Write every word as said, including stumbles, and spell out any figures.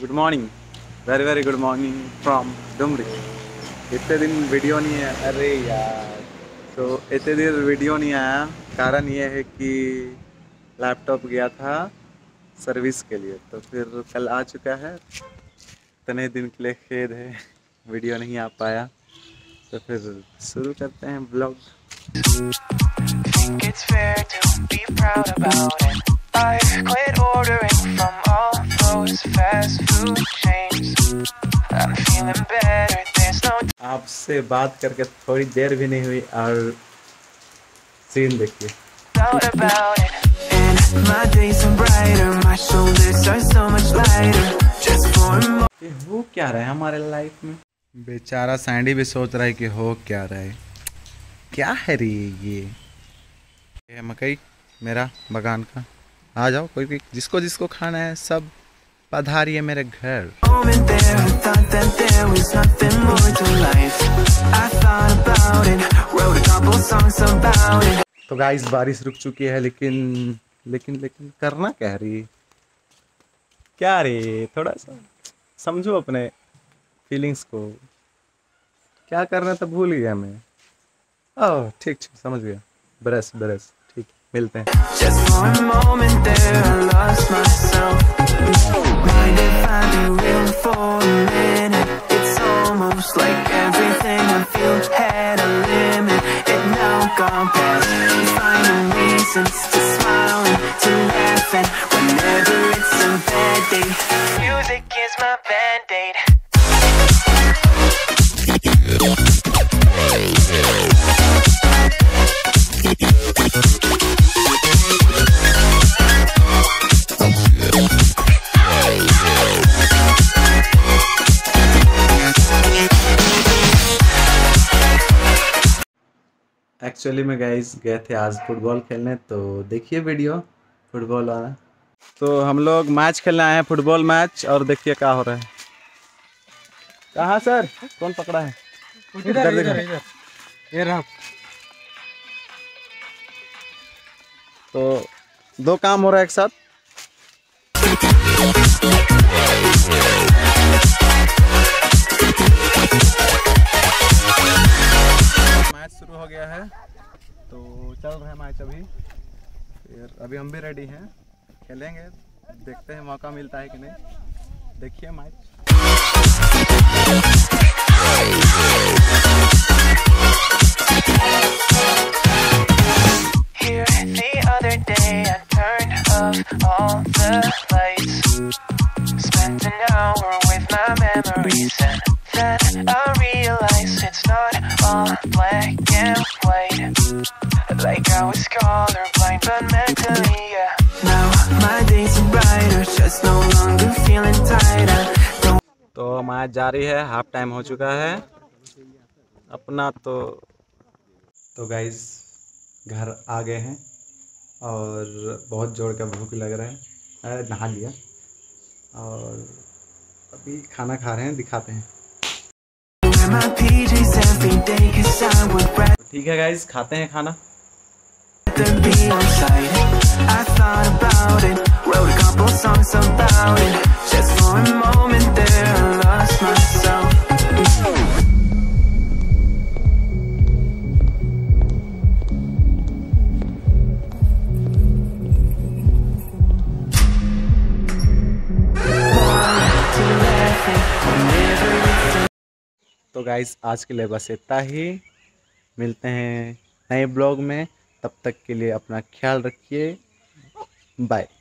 Good morning, very very good morning from Dumri. इतने दिन video नहीं है, अरे यार तो इतने दिन वीडियो नहीं आया। कारण ये है कि लैपटॉप गया था सर्विस के लिए, तो फिर कल आ चुका है। इतने दिन के लिए खेद है वीडियो नहीं आ पाया, तो फिर शुरू करते हैं blog. Think it's fair to be proud about it. I've quit ordering from all those fast food chains. I'm feeling better, there's no आपसे बात करके थोड़ी देर भी नहीं हुई और सीन देखिए। doubt about it. And my days are brighter, my shoulders are so much lighter. Just for a moment. ये हो क्या रहा है हमारे लाइफ में? बेचारा सैंडी भी सोच रहा है कि हो क्या रहा है, क्या है रे ये ये मकई मेरा बगान का। आ जाओ, कोई भी जिसको जिसको खाना है सब पधारिए मेरे घर। Moment there, I thought that there was nothing more to life. I thought about it, wrote a couple songs about it. तो गाइस बारिश रुक चुकी है, लेकिन लेकिन लेकिन करना क्या रही, क्या रे, थोड़ा सा समझो अपने फीलिंग्स को। क्या करना था भूल गया मैं। ओह ठीक ठीक समझ गया, ब्रश ब्रश ठीक, मिलते हैं। Just for a moment there, I lost myself. Mind if I be real for a minute? It's almost like everything I feel had a limit. It now gone past. Finding reasons to smile and to laugh, and whenever it's a bad day, music is my band-aid. Actually में guys गए थे आज football खेलने, तो देखिए video football वाला। तो हम लोग मैच खेलने आए हैं, फुटबॉल मैच, और देखिए क्या हो रहा है। कहाँ सर, कौन पकड़ा है? इधर इधर इधर ये रहा। तो दो काम हो रहा है एक साथ। मैच शुरू हो गया है, तो चल रहा है मैच अभी। फिर अभी हम भी रेडी हैं, खेलेंगे, देखते हैं मौका मिलता है कि नहीं। देखिए match. Here the other day I turned off all the lights, spent an hour with my memories, and then I realized it's not all black and white, like I was colorblind but mentally, yeah. Now my days are brighter, just no longer feeling tighter. तो match जारी है, half time हो चुका है अपना। तो तो guys घर आ गए हैं और बहुत जोर का भूख लग रहा है। अरे नहा लिया और अभी खाना खा रहे हैं, दिखाते हैं। ठीक है गाइस, खाते हैं खाना। I thought about it, wrote a couple songs about it. Just for a moment there, I lost myself. तो गाइस आज के लिए बस इतना ही, मिलते हैं नए ब्लॉग में। तब तक के लिए अपना ख्याल रखिए, बाय।